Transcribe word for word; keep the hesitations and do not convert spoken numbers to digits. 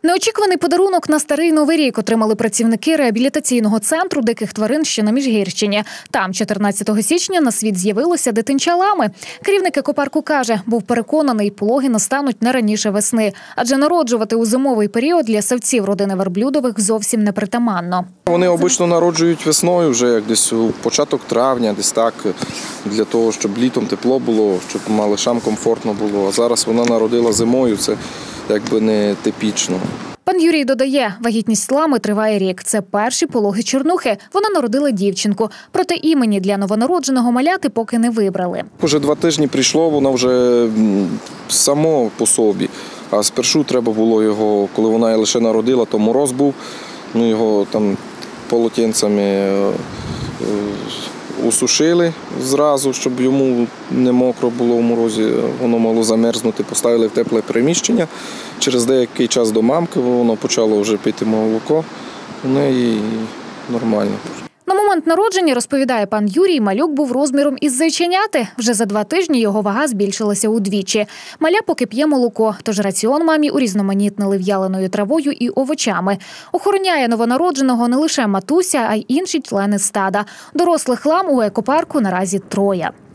Неочікуваний подарунок на старий Новий рік отримали працівники реабілітаційного центру диких тварин, що на Міжгірщині. Там чотирнадцятого січня на світ з'явилося дитинча лами. Керівник екопарку каже, був переконаний, пологи настануть не раніше весни. Адже народжувати у зимовий період для савців родини Верблюдових зовсім непритаманно. Вони обично народжують весною, вже як десь у початок травня, десь так, для того, щоб літом тепло було, щоб малишам комфортно було. А зараз вона народила зимою, це якби не типічно. Пан Юрій додає, вагітність лами триває рік. Це перші пологи чорнухи. Вона народила дівчинку. Проте імені для новонародженого маляти поки не вибрали. Уже два тижні прийшло, воно вже само по собі. А спершу треба було його, коли вона лише народила, то мороз був, ну його там полотенцями усушили зразу, щоб йому не мокро було в морозі, воно могло замерзнути, поставили в тепле приміщення. Через деякий час до мамки воно почало вже пити молоко, у неї нормально. На момент народження, розповідає пан Юрій, малюк був розміром із зайченяти. Вже за два тижні його вага збільшилася удвічі. Маля поки п'є молоко, тож раціон мамі урізноманітнили в'яленою травою і овочами. Охороняє новонародженого не лише матуся, а й інші члени стада. Дорослих лам у екопарку наразі троє.